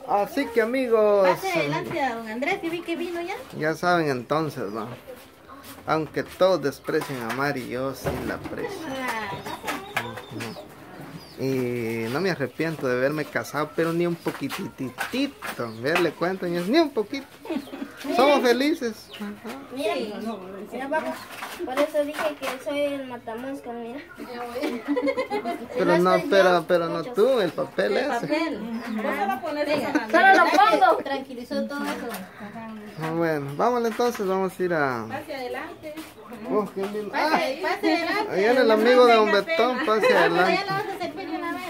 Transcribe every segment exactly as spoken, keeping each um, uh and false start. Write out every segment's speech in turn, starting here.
Así que amigos, Pase adelante a don Andrés, que vi que vino ya. ya saben entonces, ¿no? Aunque todos desprecien a Mari, yo sí la aprecio. Y no me arrepiento de haberme casado, pero ni un poquititito. Verle cuento, ni un poquito. Somos felices. Mira, mira papá, por eso dije que soy el matamoscas, mira. Pero no, pero, pero no tú, el papel El ese. papel. Solo lo pongo. Tranquilizó todo eso. Ah, bueno, vamos entonces, vamos a ir a... Pase adelante. Oh, qué lindo. Ah, Pase, pase adelante. ahí viene el amigo de don Betón, pase Ya adelante. lo vas a servir de una vez.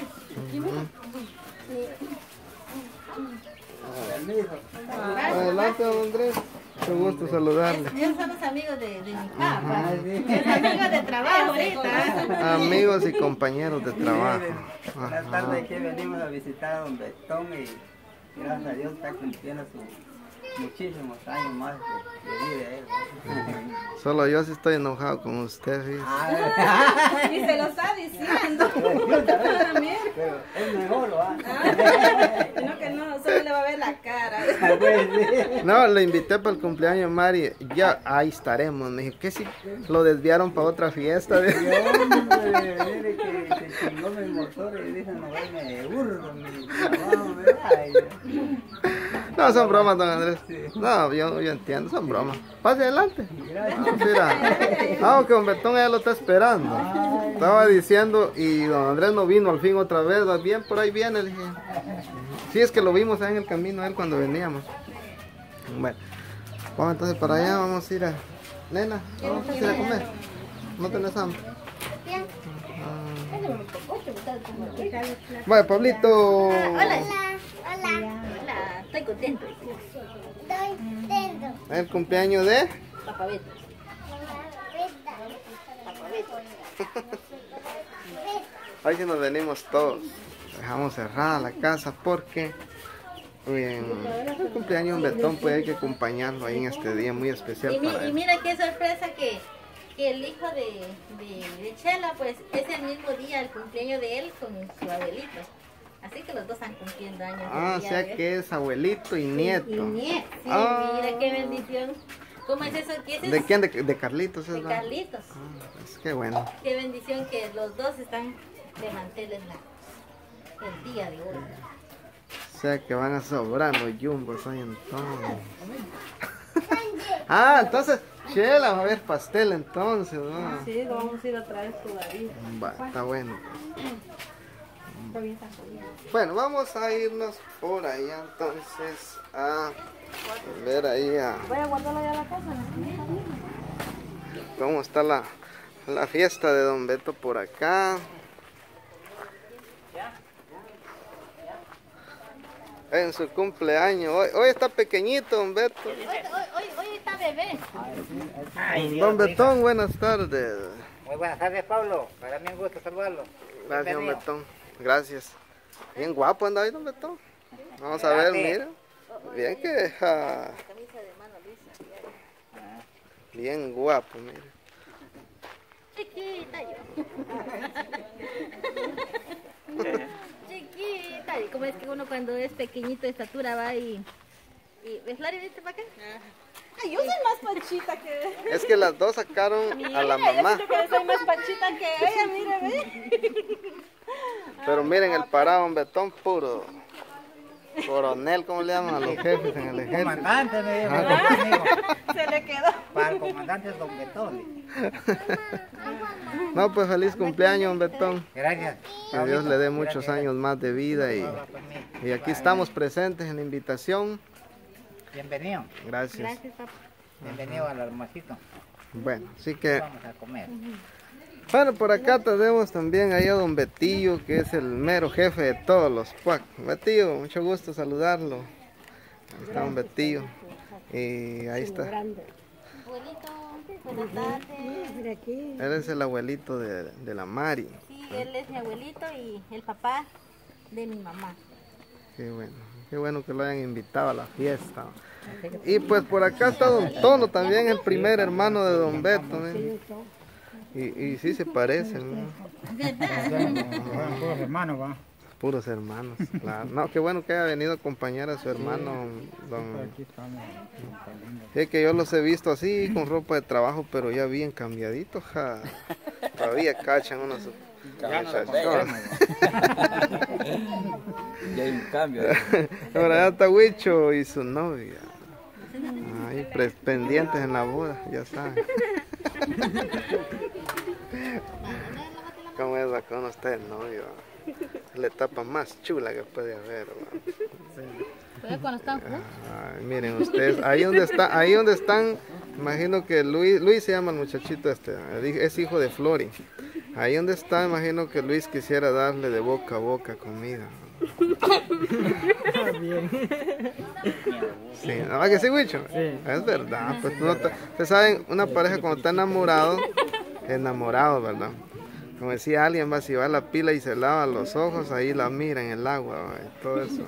Adelante, don Andrés. Mucho gusto saludarle. Ellos son los amigos de, de mi papá. Los amigos de trabajo ahorita. Amigos y compañeros de trabajo. Buenas tardes, que venimos a visitar a don Betón y gracias a Dios está cumpliendo sus muchísimos años más de, de vida él. Solo yo sí estoy enojado con usted, fíjese. Y se lo está diciendo. Pero es mejor, ¿va? No, que no, solo le va a ver la cara. No, lo invité para el cumpleaños, Mari. Ya, ahí estaremos. Me dijo que si lo desviaron para otra fiesta. Y hombre, mire que se chingó mi motor y dije, no, me burro mi trabajo, ¿verdad? No, son bromas, don Andrés. No, yo, yo entiendo, son bromas. Pase adelante. Vamos a ir a... Ah, que don Betón ya lo está esperando. Estaba diciendo, y don Andrés no vino al fin otra vez. ¿Va bien? Por ahí viene, le dije. Sí, es que lo vimos ahí en el camino a él cuando veníamos. Bueno, vamos entonces para allá, vamos a ir a... Nena, vamos a ir a comer. ¿No tenés hambre? Bueno, Pablito. Hola. Hola. Hola, estoy contento. Estoy contento. El cumpleaños de... Papabeto. Ahí sí nos venimos todos. Dejamos cerrada la casa porque bien, el cumpleaños de Betón, pues hay que acompañarlo ahí en este día muy especial Y, mi- para y él. mira qué sorpresa que, que el hijo de, de, de Chela, pues es el mismo día, el cumpleaños de él con su abuelito. Así que los dos están cumpliendo años. Ah, o el día sea de hoy. que es abuelito y nieto. Y nieto. Sí, Ah. mira qué bendición. ¿Cómo es eso? ¿Qué es eso? ¿De quién? De, de Carlitos, De es, ¿no? Carlitos. Ah, pues qué bueno. Qué bendición que los dos están de manteles la, el día de hoy. O sea que van a sobrar los yumbos hoy entonces. Ah, entonces, Chela, va a haber pastel entonces, ¿no? Sí, lo vamos a ir a traer todavía. Va, está bueno. Bueno, vamos a irnos por allá entonces a ver ahí a Voy a guardarlo ya en la casa. cómo está la, la fiesta de don Beto por acá. En su cumpleaños. Hoy, hoy está pequeñito don Beto. Hoy, hoy, hoy, hoy está bebé. Don Betón, buenas tardes. Muy buenas tardes, Pablo. Para mí es un gusto saludarlo. Gracias, don Betón. Gracias. Bien guapo anda ahí, don Betón. Vamos a ver, mira. Bien que... ah, Camisa de mano lisa. bien guapo, mira. Chiquita yo. Chiquita. Y como es que uno cuando es pequeñito de estatura va y... y ¿ves, Lari, viste para acá? Ay, yo soy más panchita que... Es que las dos sacaron a la mamá. Yo creo que soy más panchita que ella, mire, ve. Pero miren el parado, don Betón puro. Coronel, ¿cómo le llaman a los jefes en el ejército? Comandante, me dijo. Se le quedó. Para el comandante es don Betón. No, pues feliz cumpleaños, don Betón. Gracias. Que Dios le dé muchos años más de vida y, y aquí estamos presentes en la invitación. Bienvenido. Gracias. Gracias, papá. Bienvenido al almuercito. Bueno, así que, Vamos a comer. bueno, por acá tenemos también ahí a don Betillo, que es el mero jefe de todos los P A C. Betillo, mucho gusto saludarlo. Ahí está don Betillo. Y ahí está. Abuelito, buenas tardes. Él es el abuelito de, de la Mari. Sí, él es mi abuelito y el papá de mi mamá. Qué bueno, qué bueno que lo hayan invitado a la fiesta. Y pues por acá está don Tono, también el primer hermano de don Beto. ¿eh? Y, y sí se parecen, ¿no? Todos hermanos, va. puros hermanos, claro. No, qué bueno que haya venido a acompañar a su hermano, don... Es que yo los he visto así, con ropa de trabajo, pero ya bien cambiaditos, ja. Todavía cachan unos... Ya no lo veo. Ya hay un cambio. Ahora ya está Huicho y su novia. Ahí pendientes en la boda, ya saben. ¿Cómo es la que uno está el novio? La etapa más chula que puede haber. Pues cuando están juntos. Ay, miren ustedes, ahí donde está, ahí donde están, imagino que Luis, Luis se llama el muchachito este, es hijo de Flori. Ahí donde está, imagino que Luis quisiera darle de boca a boca comida. Sí, ¿no? ¿A que sí, Huicho? Sí. Es verdad, pues no te, ustedes saben, una pareja cuando está enamorado, enamorado, ¿verdad? Como decía alguien, va, si va a la pila y se lava los ojos, ahí la mira en el agua, ¿va? Y todo eso.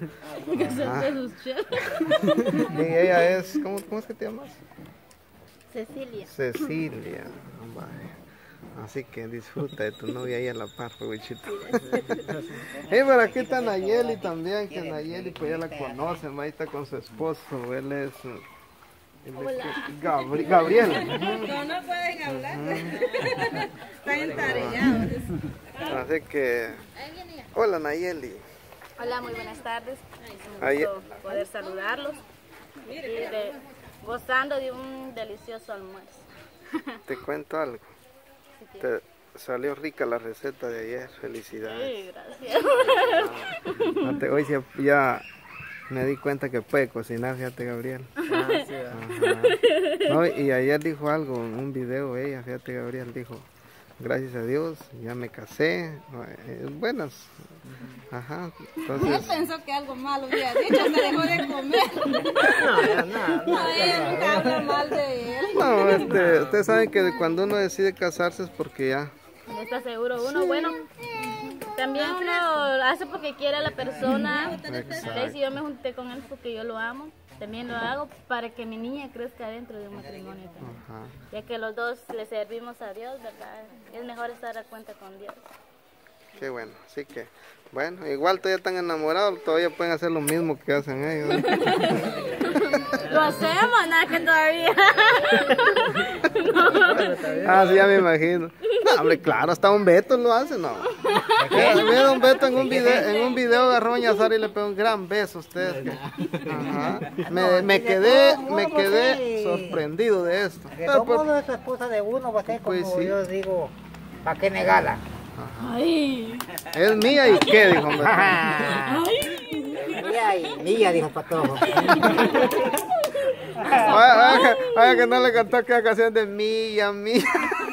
Y ella es, ¿cómo, cómo es que te llamas? Cecilia. Cecilia. Vaya. Así que disfruta de tu novia ahí a la par, Huichito. Y por aquí está Nayeli también, que Nayeli pues ya la conocen, ahí está con su esposo, él es... Él es Gabri Gabriel. No, no pueden hablar. Están entarellados. Así que... Hola Nayeli. Hola, muy buenas tardes. Es un Ahí- gusto poder saludarlos y de- gozando de un delicioso almuerzo. Te cuento algo. Te salió rica la receta de ayer. Felicidades. Sí, gracias. Ah, te- hoy ya, ya me di cuenta que puede cocinar, fíjate, Gabriel. Ah, sí, Ajá. No, y ayer dijo algo en un video, ella, fíjate, Gabriel, dijo, gracias a Dios, ya me casé. Eh, buenas. Ajá. Él Entonces, pensó que algo malo había dicho, se dejó de comer. No, ya nada. No, ella nunca habla mal de él. no, este, ustedes saben que cuando uno decide casarse es porque ya... ¿No está seguro uno? Bueno, también uno hace porque quiere a la persona. Ok, si yo me junté con él porque yo lo amo, también lo hago para que mi niña crezca dentro de un matrimonio también. Ajá. Ya que los dos le servimos a Dios, ¿verdad? Es mejor estar a cuenta con Dios. Qué bueno, así que, bueno, igual todavía están enamorados, todavía pueden hacer lo mismo que hacen ellos. Lo hacemos, nada que todavía. Ah, sí, ya me imagino. No, hombre, claro, hasta un Beto lo hace, ¿no? Mira, don Beto en un video, en un video agarró a doña Sara y le pegó un gran beso a ustedes. que- Ajá. Me, me quedé, me quedé sorprendido de esto. De Pero, todos pues, modos, es la esposa de uno, va a ser como Pues sí. yo digo, ¿para qué negarla? es mía y qué, dijo hombre. Mía y mía, dijo Patojo. Vaya, vaya, vaya que no le cantó aquella canción de mía, mía.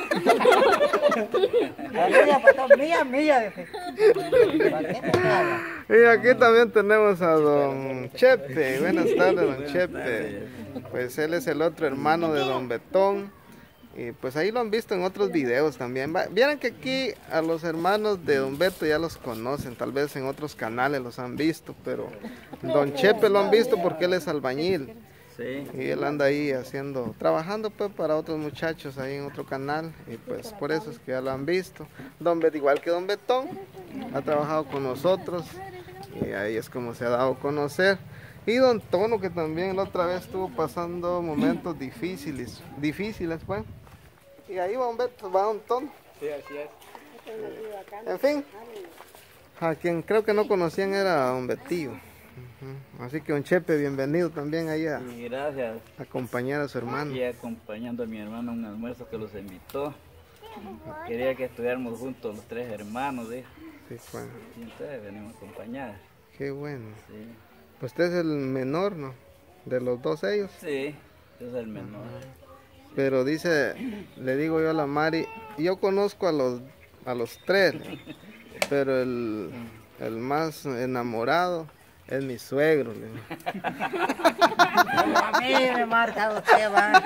Mía, Patojo, mía, mía, dice. ¿Para qué negarla? Y aquí también tenemos a don Chepe. Buenas tardes, don Chepe. Pues él es el otro hermano de don Betón. Y pues ahí lo han visto en otros videos también. Va- Vieran que aquí a los hermanos de don Beto ya los conocen. Tal vez en otros canales los han visto. Pero don Chepe lo han visto porque él es albañil. Sí. Y él anda ahí haciendo, trabajando pues para otros muchachos ahí en otro canal. Y pues por eso es que ya lo han visto. Don Bet, igual que don Betón, ha trabajado con nosotros. Y ahí es como se ha dado a conocer. Y don Tono, que también la otra vez estuvo pasando momentos difíciles, difíciles pues. Y ahí va don Beto, va don Tono. Sí, así es. En fin, a quien creo que no conocían era don Betillo. Ujú. Así que don Chepe, bienvenido también ahí a Y gracias. acompañar a su hermano. Y acompañando a mi hermano a un almuerzo que los invitó. Quería que estuviéramos juntos los tres hermanos, dijo. Sí, pues, Y entonces venimos a acompañar. qué bueno. Sí. Pues usted es el menor, ¿no? De los dos ellos. Sí, yo soy el menor. Pero dice, le digo yo a la Mari, yo conozco a los a los tres, pero el, el más enamorado es mi suegro. le digo. A mí me marca usted, va.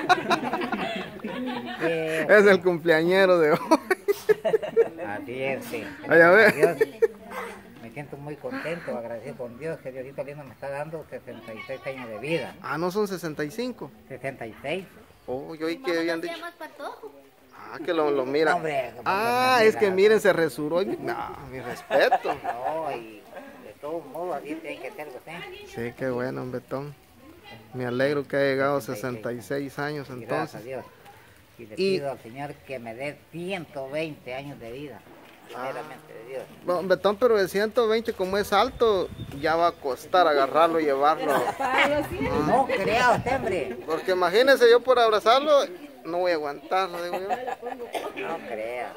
Eh, Es el cumpleañero de hoy. Así es, sí. Ay, a ver. Dios, me siento muy contento, agradecido con Dios que Diosito lindo me está dando sesenta y seis años de vida. Ah, no son sesenta y cinco. sesenta y seis. Oh, yo oí que habían dicho. más patojo. Ah, que lo, lo mira. No, hombre, Ah, como es que mira. miren, se resuró. y- No, mi respeto. No, y de todos modos, así tiene que ser usted. Sí, qué bueno, Betón. Me alegro que haya llegado a sesenta y seis años Y gracias a entonces. Dios. Y le Y- pido al Señor que me dé ciento veinte años de vida. Primeramente de Dios. Bueno, Betón, pero de ciento veinte como es alto, ya va a costar agarrarlo y llevarlo. No crea usted, hombre. Porque imagínese yo por abrazarlo, no voy a aguantarlo, digo yo. No crea.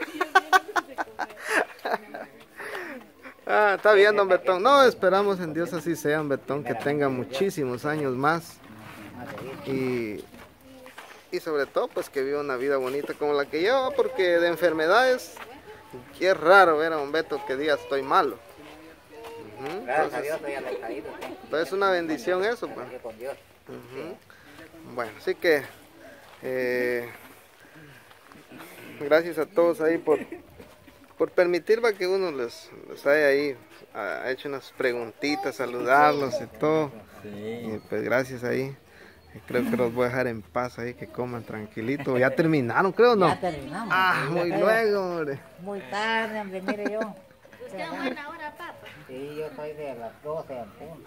Ah, está bien, don Betón. No, esperamos en Dios así sea, don Betón, que tenga muchísimos años más. Más de vida. Y, y sobre todo, pues que viva una vida bonita como la que lleva, porque de enfermedades, que es raro ver a don Beto que diga estoy malo. Ujú, Gracias a Entonces, Dios, estoy alejadito. entonces es una bendición eso, pues. Estoy con Dios. Ujú. Bueno, así que eh, gracias a todos ahí por, por permitir va, que uno les, les haya ahí ha hecho unas preguntitas, saludarlos y todo. Y pues gracias ahí. Y creo que los voy a dejar en paz ahí, que coman tranquilito. Ya terminaron, creo, ¿no? Ya terminamos. Ah, Ya muy está. luego, hombre. Muy tarde, hombre, mire yo. Usted a buena hora, papá. Sí, yo soy de las doce en punto.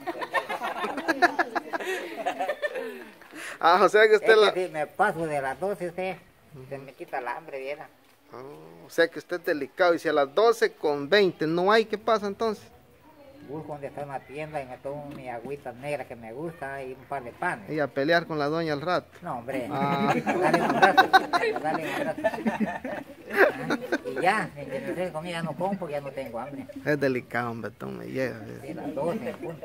Ah, o sea que usted Es la... que si me paso de las doce, usted se me quita el hambre, viera. Oh, o sea que usted es delicado. Y si a las doce con veinte no hay, ¿qué pasa entonces? Busco donde está una tienda y me tomo mi agüita negra que me gusta y un par de panes. Y a pelear con la doña al rato. No, hombre, Ah. dale un rato, dale un rato. Ah, y ya, en que me ofrece comida no como porque ya no tengo hambre. Es delicado, un Betón, me llega. Sí, las doce en punto.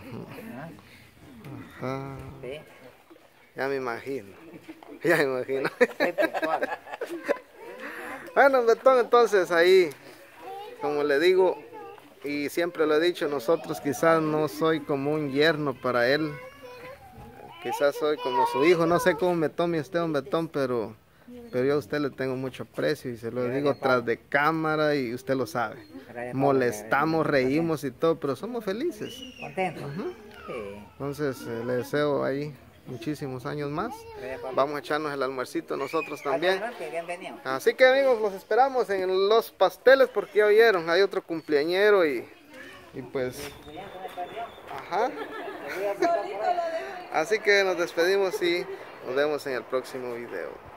Ah, Ah, sí, ya me imagino. Ya me imagino. soy puntual. Bueno, Betón, entonces ahí, como le digo, y siempre lo he dicho, nosotros quizás no soy como un yerno para él. Quizás soy como su hijo, no sé cómo me tome usted, un Betón, pero, pero yo a usted le tengo mucho aprecio y se lo digo tras de cámara y usted lo sabe. Molestamos, reímos y todo, pero somos felices. ¿Contento? Sí. Entonces eh, le deseo ahí muchísimos años más. Vamos a echarnos el almuercito nosotros también. Adelante, bienvenido. Así que amigos, los esperamos en los pasteles porque ya oyeron, hay otro cumpleañero y, y pues... Ajá. Así que nos despedimos y nos vemos en el próximo video.